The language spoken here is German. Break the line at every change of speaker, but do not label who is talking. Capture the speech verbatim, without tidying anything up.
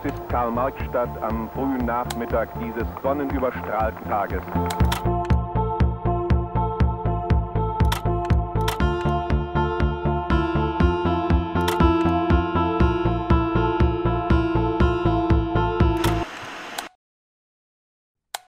ist Karl-Marx-Stadt am frühen Nachmittag dieses sonnenüberstrahlten Tages.